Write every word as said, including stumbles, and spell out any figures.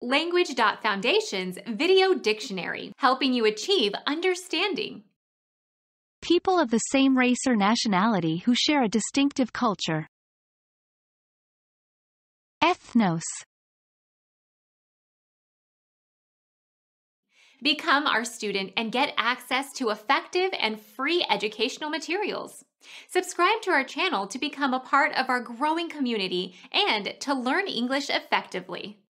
Language Foundation's Video Dictionary, helping you achieve understanding. People of the same race or nationality who share a distinctive culture. Ethnos. Become our student and get access to effective and free educational materials. Subscribe to our channel to become a part of our growing community and to learn English effectively.